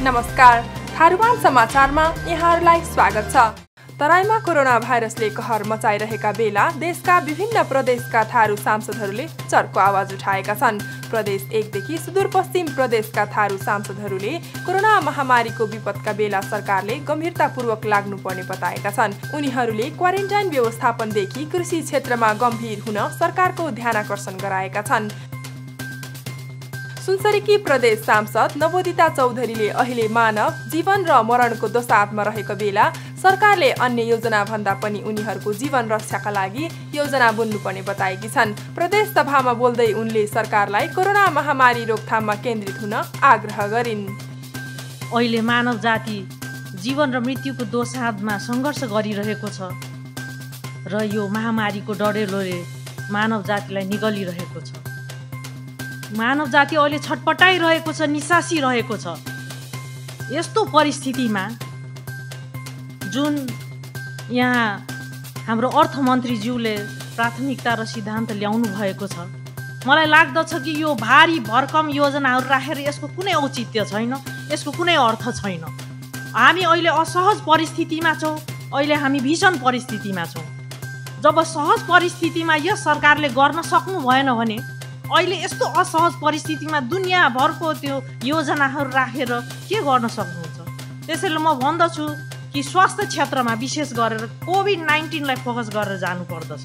नमस्कार, थारुवान समाचारमा यहाँहरूलाई स्वागत छ। तराईमा कोरोना भाइरसले कहर मचाइरहेका बेला देशका विभिन्न प्रदेशका थारू सांसदहरूले चर्को आवाज उठाएका छन्। प्रदेश 1 देखि सुदूरपश्चिम प्रदेशका थारू सांसदहरूले कोरोना महामारीको विपदका बेला सरकारले गम्भीरतापूर्वक लाग्नुपर्ने बताएका छन्। उनीहरूले क्वारेन्टाइन व्यवस्थापनदेखि कृषि क्षेत्रमा गम्भीर हुन सरकारको ध्यानाकर्षण गराएका छन्। सुनसरीकी प्रदेश सांसद नवोदिता चौधरीले अहिले मानव जीवन र मरणको दोसाँधमा रहेको बेला सरकारले अन्य योजना भन्दा पनि उनीहरूको जीवन रक्षाका लागि योजना बुन्नुपर्ने बताएकी छन्। प्रदेश सभामा बोल्दै उनले सरकारलाई कोरोना महामारी रोकथाममा केन्द्रित हुन आग्रह गरिन्। अहिले मानव जाति जीवन र मृत्युको दोसाँधमा सङ्घर्ष गरिरहेको छ र यो महामारीको डढेलोले मानव जातिलाई निगलिरहेको छ। मानव जाति अहिले छटपटाइरहेको छ, निसासिरहेको छ। यस्तो परिस्थितिमा जुन यहाँ हाम्रो अर्थमन्त्रीज्यूले प्राथमिकता र सिद्धान्त ल्याउनु भएको छ, मलाई लाग्दछ कि यो भारी भरकम योजनाहरू राखेर यसको कुनै औचित्य छैन, यसको कुनै अर्थ छैन। हामी अहिले असहज परिस्थितिमा छौँ, अहिले हामी भीषण परिस्थितिमा छौँ। जब सहज परिस्थितिमा यस सरकारले गर्न सक्नु भएन भने अहिले यस्तो असहज परिस्थितिमा दुनियाँभरको त्यो योजनाहरू राखेर के गर्न सक्नुहुन्छ? त्यसैले म भन्दछु कि स्वास्थ्य क्षेत्रमा विशेष गरेर कोभिड-19 लाई फोकस गरेर जानुपर्दछ।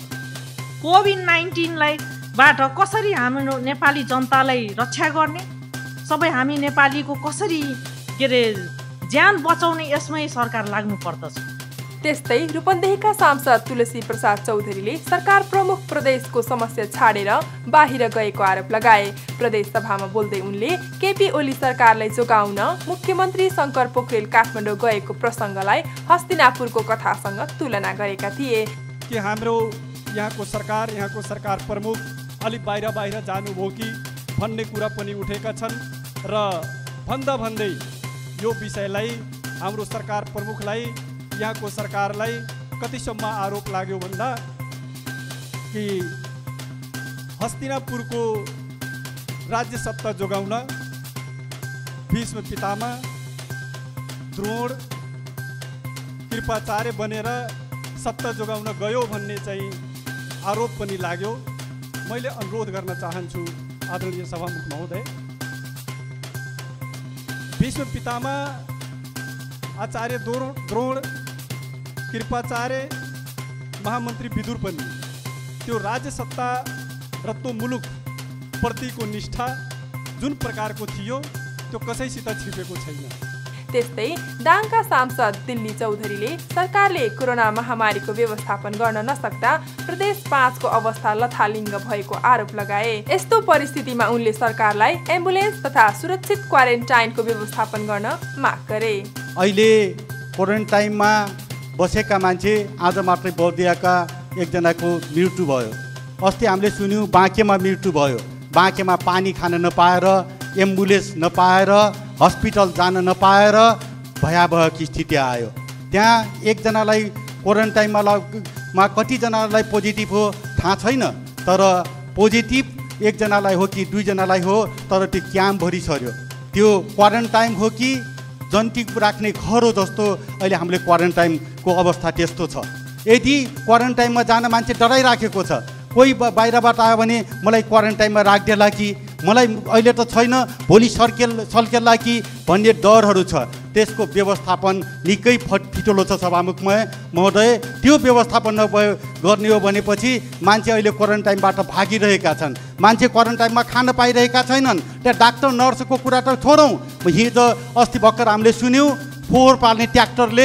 कोभिड-19 बाट कसरी हाम्रो नेपाली जनतालाई रक्षा गर्ने, सबै हामी नेपालीको कसरी ज्यान बचाउने, यसमै सरकार लाग्नु पर्दछ। त्यस्तै रूपन्देहीका सांसद तुलसी प्रसाद चौधरीले सरकार प्रमुख प्रदेशको समस्या छाडेर बाहिर गएको आरोप लगाए। प्रदेश सभामा बोल्दै उनले केपी ओली सरकारलाई जोगाउन मुख्यमन्त्री शङ्कर पोखरेल काठमाडौँ गएको प्रसङ्गलाई हस्तिनापुरको कथासँग तुलना गरेका थिए। कि हाम्रो यहाँको सरकार प्रमुख अलिक बाहिर जानुभयो कि भन्ने कुरा पनि उठेका छन् र भन्दै यो विषयलाई हाम्रो सरकार प्रमुखलाई, यहाँको सरकारलाई कतिसम्म आरोप लाग्यो भन्दा कि हस्तिनापुरको राज्य सत्ता जोगाउन भीष्म पितामह द्रोण कृपाचार्य बनेर सत्ता जोगाउन गयो भन्ने चाहिँ आरोप पनि लाग्यो। मैले अनुरोध गर्न चाहन्छु आदरणीय सभामुख महोदय, भीष्म पितामह आचार्य द्रोण कृपाचार्य महामन्त्री विदुर पनि त्यो राज्य सत्ता र त्यो मुलुक प्रतिको निष्ठा जुन प्रकारको थियो त्यो कसैसित छिपेको छैन। त्यस्तै दाङका सांसद दिल्ली चौधरीले सरकारले कोरोना महामारीको व्यवस्थापन गर्न नसक्दा प्रदेश 5 को अवस्था लथालिङ्ग भएको आरोप लगाए। यस्तो परिस्थितिमा उनले सरकारलाई एम्बुलेन्स तथा सुरक्षित क्वारेन्टाइनको व्यवस्थापन गर्न माग गरे। अहिले क्वारेन्टाइनमा बसेका मान्छे आज मात्रै बर्दियाका एकजनाको मृत्यु भयो। अस्ति हामीले सुन्यौँ बाँकेमा मृत्यु भयो। बाँकेमा पानी खान नपाएर, एम्बुलेन्स नपाएर, हस्पिटल जान नपाएर भयावह स्थिति आयो। त्यहाँ एकजनालाई क्वारेन्टाइनमा कतिजनालाई पोजिटिभ हो थाहा छैन, तर पोजिटिभ एकजनालाई हो कि 2 जनालाई हो, तर त्यो क्याम्पभरि सर्यो। त्यो क्वारेन्टाइन हो कि जन्ती राख्ने घर हो जस्तो अहिले हामीले क्वारेन्टाइनको अवस्था त्यस्तो छ। यदि क्वारेन्टाइनमा जान मान्छे डराइराखेको छ, कोही बाहिरबाट आयो भने मलाई क्वारेन्टाइनमा राखिदेला कि मलाई अहिले त छैन भोलि सल्केला कि भन्ने डरहरू छ। त्यसको व्यवस्थापन निकै फिटोलो छ सभामुख महोदय। त्यो व्यवस्थापन गर्ने हो भनेपछि मान्छे अहिले क्वारेन्टाइनबाट भागिरहेका छन्। मान्छे क्वारेन्टाइनमा खान पाइरहेका छैनन्। त्यहाँ डाक्टर नर्सको कुरा त छोडौँ, हिजो अस्ति भर्खर हामीले सुन्यौँ फोहोर पाल्ने ट्र्याक्टरले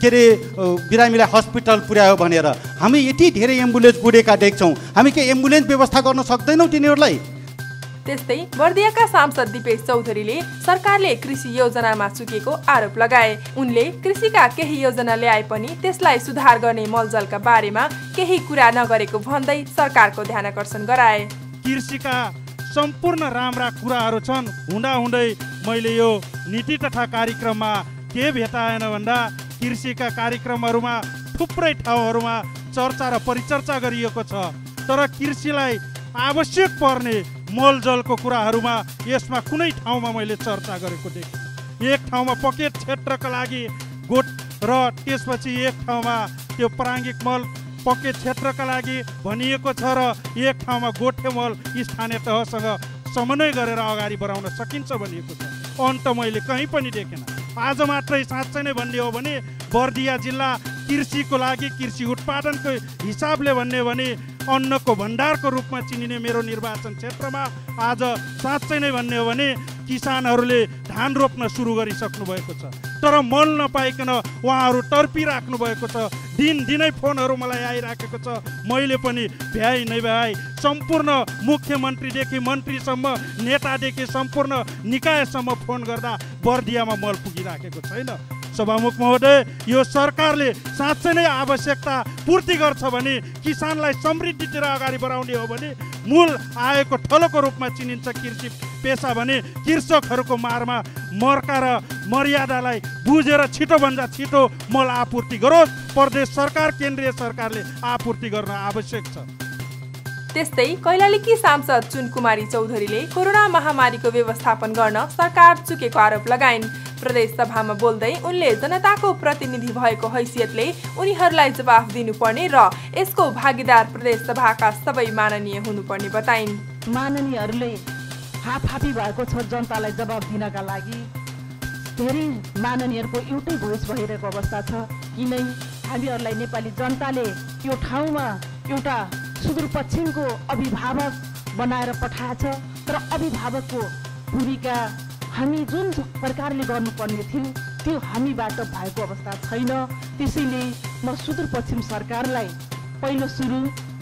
बिरामीलाई हस्पिटल पुर्यायो भनेर। हामी यति धेरै एम्बुलेन्स गुडेका देख्छौँ, हामी के एम्बुलेन्स व्यवस्था गर्न सक्दैनौँ तिनीहरूलाई? त्यस्तै बर्दियाका सांसद दिपेश चौधरीले सरकारले कृषि योजनामा चुकेको आरोप लगाए। उनले कृषिका केही योजना ल्याए पनि त्यसलाई सुधार गर्ने मलजलका बारेमा केही कुरा नगरेको भन्दै सरकारको ध्यानाकर्षण गराए। कृषिका सम्पूर्ण राम्रा कुराहरू छन्, हुँदै मैले यो नीति तथा कार्यक्रममा के भेटाएन भन्दा कृषिका कार्यक्रमहरूमा थुप्रै ठाउँहरूमा चर्चा र परिचर्चा गरिएको छ, तर कृषिलाई आवश्यक पर्ने मलजलको कुराहरूमा यसमा कुनै ठाउँमा मैले चर्चा गरेको देखेँ। एक ठाउँमा पकेट क्षेत्रका लागि गोठ र त्यसपछि एक ठाउँमा त्यो प्राङ्गिक मल पकेट क्षेत्रका लागि भनिएको छ र एक ठाउँमा गोठे मल स्थानीय तहसँग समन्वय गरेर अगाडि बढाउन सकिन्छ भनिएको छ। अन्त मैले कहीँ पनि देखेन। आज मात्रै साँच्चै नै भन्ने हो भने बर्दिया जिल्ला कृषिको लागि कृषि उत्पादनको हिसाबले भन्ने हो भने अन्नको भण्डारको रूपमा चिनिने मेरो निर्वाचन क्षेत्रमा आज साँच्चै नै भन्ने हो भने किसानहरूले धान रोप्न सुरु गरिसक्नु भएको छ। तर मल नपाइकन उहाँहरू टर्पिराख्नु भएको छ। दिनदिनै फोनहरू मलाई आइराखेको छ। मैले पनि भ्याइ नै भ्याइ सम्पूर्ण मुख्यमन्त्रीदेखि मन्त्रीसम्म नेतादेखि सम्पूर्ण निकायसम्म फोन गर्दा बर्दियामा मल पुगिराखेको छैन। सभामुख महोदय, यो सरकारले साँच्चै नै आवश्यकता पूर्ति गर्छ भने किसानलाई समृद्धितिर अगाडि बढाउने हो भने मूल आयको थलोको रूपमा चिनिन्छ कृषि पेसा भने कृषकहरूको मारमा मर्का र मर्यादालाई बुझेर छिटोभन्दा छिटो मल आपूर्ति गरोस्। प्रदेश सरकार केन्द्रीय सरकारले आपूर्ति गर्न आवश्यक छ। त्यस्तै कैलालीकी सांसद चुनकुमारी चौधरीले कोरोना महामारीको व्यवस्थापन गर्न सरकार चुकेको आरोप लगाइन्। प्रदेश सभामा बोल्दै उनले जनताको प्रतिनिधि भएको हैसियतले उनीहरूलाई जवाफ दिनुपर्ने र यसको भागीदार प्रदेश सभाका सबै माननीय हुनुपर्ने बताइन्। माननीयहरूले हाफहाफी भएको छ जनतालाई जवाफ दिनका लागि। धेरै माननीयहरूको एउटै भोइस भइरहेको अवस्था छ। किनै हामीहरूलाई नेपाली जनताले यो ठाउँमा एउटा सुदूरपश्चिमको अभिभावक बनाएर पठाएछ। तर अभिभावकको भूमिका हामी जुन प्रकारले गर्नुपर्ने थियो त्यो हामीबाट भएको अवस्था छैन। त्यसैले म सुदूरपश्चिम सरकारलाई पहिलो सुरु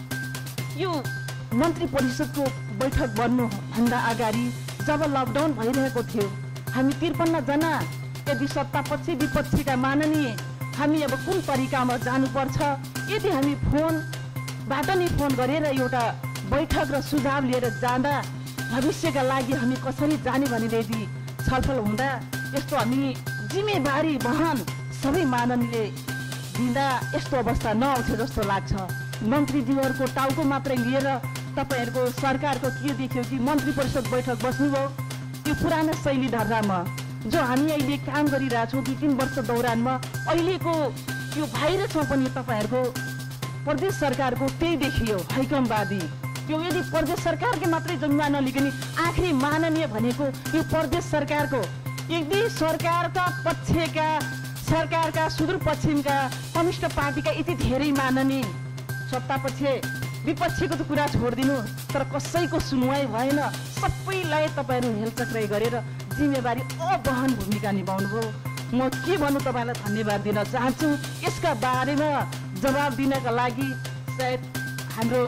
यो मन्त्री परिषदको बैठक बन्नुभन्दा अगाडि जब लकडाउन भइरहेको थियो हामी 53 जना यदि सत्तापक्ष विपक्षीका माननीय हामी अब कुन तरिकामा जानुपर्छ, यदि हामी फोनबाट नै फोन गरेर एउटा बैठक र सुझाव लिएर जाँदा भविष्यका लागि हामी कसरी जाने भनेर यदि छलफल हुँदा यस्तो हामी जिम्मेवारी वहन सबै माननीयले दिँदा यस्तो अवस्था नआउँथ्यो जस्तो लाग्छ। मन्त्रीज्यूहरूको टाउको मात्रै लिएर तपाईँहरूको सरकारको के देख्यो कि मन्त्री परिषद बैठक बस्नुभयो त्यो पुरानो शैली ढर्रामा जो हामी अहिले काम गरिरहेछौँ 2-3 वर्ष दौरानमा अहिलेको यो भाइरसमा पनि तपाईँहरूको प्रदेश सरकारको त्यही देखियो हैकमवादी। त्यो यदि प्रदेश सरकारकै मात्रै जिम्मा नलिकन आखिरी माननीय भनेको यो प्रदेश सरकारको यदि सरकारका पक्षका सरकारका सुदूरपश्चिमका कम्युनिस्ट पार्टीका यति धेरै माननीय सत्तापक्ष विपक्षीको त कुरा छोडिदिनु तर कसैको सुनवाई भएन। सबैलाई तपाईँहरू हेलचक्राइ गरेर जिम्मेवारी अवहन भूमिका निभाउनुभयो। म के भन्नु तपाईँलाई धन्यवाद दिन चाहन्छु। यसका बारेमा जवाब दिनका लागि सायद हाम्रो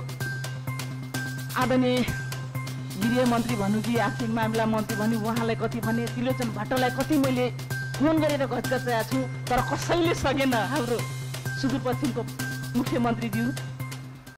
आदरणीय गृहमन्त्री भनौँ कि आर्थिक मामिला मन्त्री भनौँ उहाँलाई कति भने त्रिलोचन भट्टलाई कति मैले फोन गरेर घचघचाएको छु तर कसैले सकेन। हाम्रो सुदूरपश्चिमको मुख्यमन्त्रीज्यू